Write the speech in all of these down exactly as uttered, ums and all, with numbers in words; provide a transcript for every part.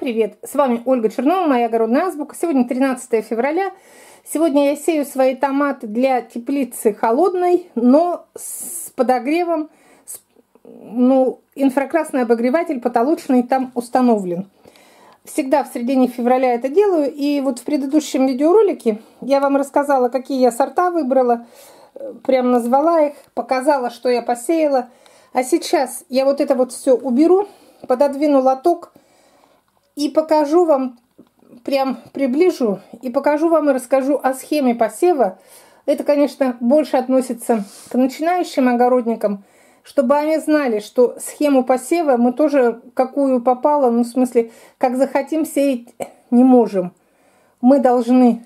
привет! С вами Ольга Чернова, моя огородная азбука. Сегодня тринадцатое февраля. Сегодня я сею свои томаты для теплицы холодной, но с подогревом. Ну, инфракрасный обогреватель потолочный там установлен. Всегда в середине февраля это делаю. И вот в предыдущем видеоролике я вам рассказала, какие я сорта выбрала. Прям назвала их, показала, что я посеяла. А сейчас я вот это вот все уберу, пододвину лоток и покажу вам, прям приближу, и покажу вам и расскажу о схеме посева. Это, конечно, больше относится к начинающим огородникам, чтобы они знали, что схему посева мы тоже какую попало, ну, в смысле, как захотим сеять, не можем. Мы должны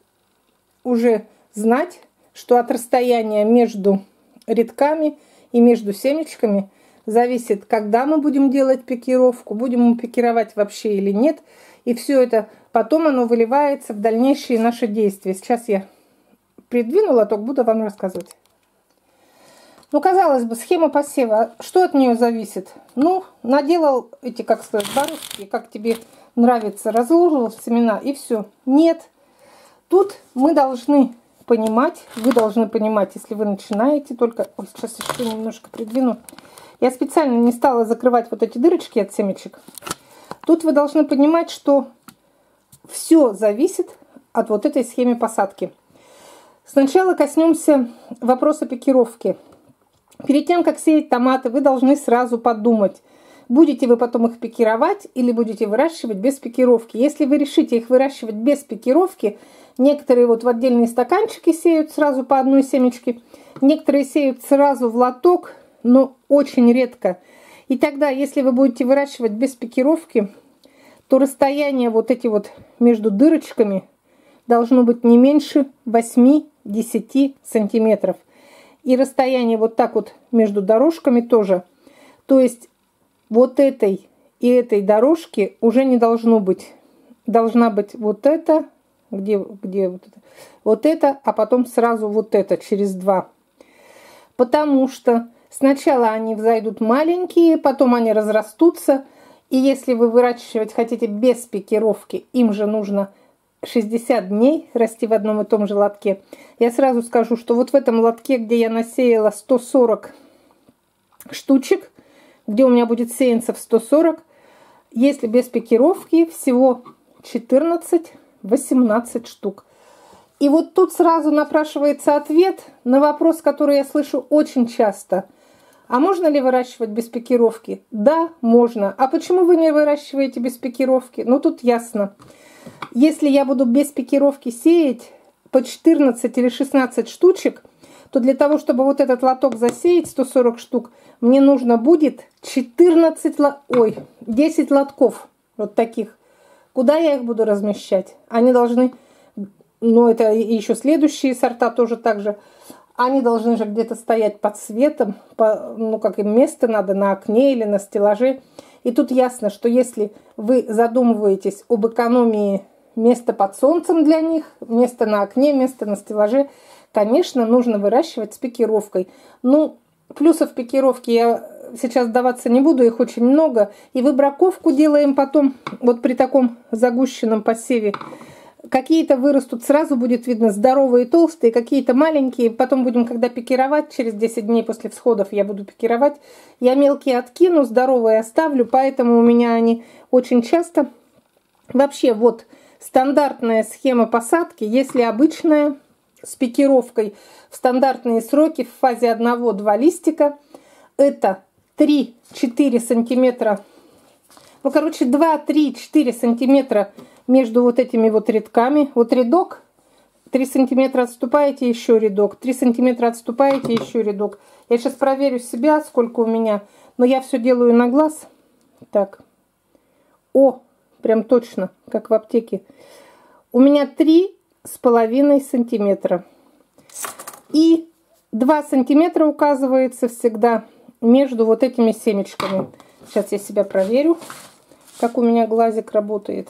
уже знать, что от расстояния между рядками и между семечками зависит, когда мы будем делать пикировку, будем мы пикировать вообще или нет. И все это потом оно выливается в дальнейшие наши действия. Сейчас я придвину лоток, буду вам рассказывать. Ну, казалось бы, схема посева, что от нее зависит? Ну, наделал эти, как сказать, бороздки, как тебе нравится, разложил семена и все. Нет. Тут мы должны понимать, вы должны понимать, если вы начинаете только... Ой, сейчас еще немножко придвину. Я специально не стала закрывать вот эти дырочки от семечек. Тут вы должны понимать, что все зависит от вот этой схемы посадки. Сначала коснемся вопроса пикировки. Перед тем, как сеять томаты, вы должны сразу подумать, будете вы потом их пикировать или будете выращивать без пикировки. Если вы решите их выращивать без пикировки, некоторые вот в отдельные стаканчики сеют сразу по одной семечке, некоторые сеют сразу в лоток, но очень редко. И тогда, если вы будете выращивать без пикировки, то расстояние вот эти вот между дырочками должно быть не меньше восьми-десяти сантиметров. И расстояние вот так вот между дорожками тоже. То есть вот этой и этой дорожки уже не должно быть. Должна быть вот это, где, где вот это, вот это, а потом сразу вот это через два. Потому что сначала они взойдут маленькие, потом они разрастутся. И если вы выращивать хотите без пикировки, им же нужно шестьдесят дней расти в одном и том же лотке. Я сразу скажу, что вот в этом лотке, где я насеяла сто сорок штучек, где у меня будет сеянцев сто сорок, если без пикировки, всего четырнадцать-восемнадцать штук. И вот тут сразу напрашивается ответ на вопрос, который я слышу очень часто. А можно ли выращивать без пикировки? Да, можно. А почему вы не выращиваете без пикировки? Ну, тут ясно. Если я буду без пикировки сеять по четырнадцать или шестнадцать штучек, то для того, чтобы вот этот лоток засеять, сто сорок штук, мне нужно будет четырнадцать, ой, десять лотков вот таких. Куда я их буду размещать? Они должны, ну это еще следующие сорта тоже так же, они должны же где-то стоять под светом, по, ну как им место надо на окне или на стеллаже. И тут ясно, что если вы задумываетесь об экономии места под солнцем для них, место на окне, место на стеллаже, конечно, нужно выращивать с пикировкой. Ну, плюсов пикировки я сейчас даваться не буду, их очень много. И выбраковку делаем потом, вот при таком загущенном посеве. Какие-то вырастут, сразу будет видно здоровые и толстые, какие-то маленькие. Потом будем, когда пикировать, через десять дней после всходов я буду пикировать. Я мелкие откину, здоровые оставлю, поэтому у меня они очень часто. Вообще, вот стандартная схема посадки, если обычная, с пикировкой в стандартные сроки в фазе одного-два листика, это три-четыре сантиметра, ну, короче, два-три-четыре сантиметра между вот этими вот рядками. Вот рядок, три сантиметра отступаете, еще рядок, три сантиметра отступаете, еще рядок. Я сейчас проверю себя, сколько у меня, но я все делаю на глаз. Так, о, прям точно, как в аптеке. У меня три с половиной сантиметра. И два сантиметра указывается всегда между вот этими семечками. Сейчас я себя проверю, как у меня глазик работает.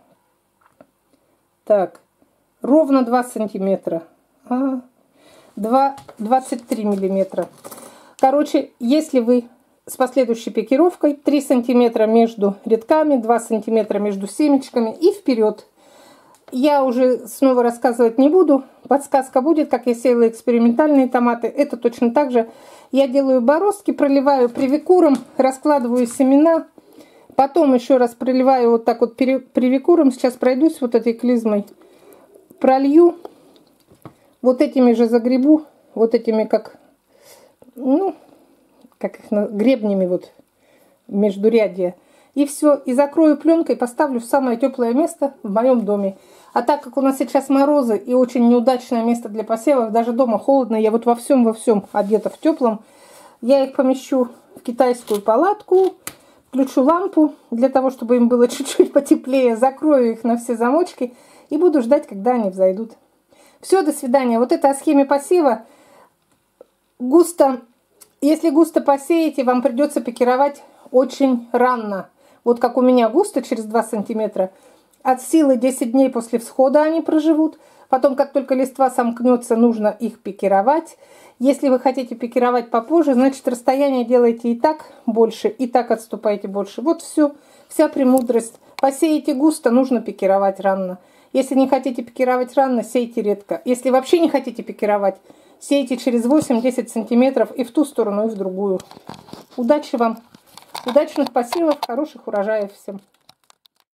Так, ровно два сантиметра. А, два, двадцать три миллиметра. Короче, если вы с последующей пикировкой. три сантиметра между рядками, два сантиметра между семечками и вперед. Я уже снова рассказывать не буду. Подсказка будет, как я сеяла экспериментальные томаты. Это точно так же. Я делаю бороздки, проливаю привикуром, раскладываю семена. Потом еще раз проливаю вот так вот привикуром. Сейчас пройдусь вот этой клизмой. Пролью. Вот этими же загребу. Вот этими как... Ну... как их, гребнями вот междурядья. И все, и закрою пленкой, поставлю в самое теплое место в моем доме. А так как у нас сейчас морозы и очень неудачное место для посевов, даже дома холодно, я вот во всем, во всем одета в теплом, я их помещу в китайскую палатку, включу лампу для того, чтобы им было чуть-чуть потеплее, закрою их на все замочки и буду ждать, когда они взойдут. Все, до свидания. Вот это о схеме посева. Густо... Если густо посеете, вам придется пикировать очень рано. Вот как у меня густо, через два сантиметра. От силы десять дней после всхода они проживут. Потом, как только листва сомкнется, нужно их пикировать. Если вы хотите пикировать попозже, значит расстояние делаете и так больше, и так отступаете больше. Вот все, вся премудрость. Посеете густо, нужно пикировать рано. Если не хотите пикировать рано, сейте редко. Если вообще не хотите пикировать, сейте через восемь-десять сантиметров и в ту сторону, и в другую. Удачи вам! Удачных посевов, хороших урожаев всем!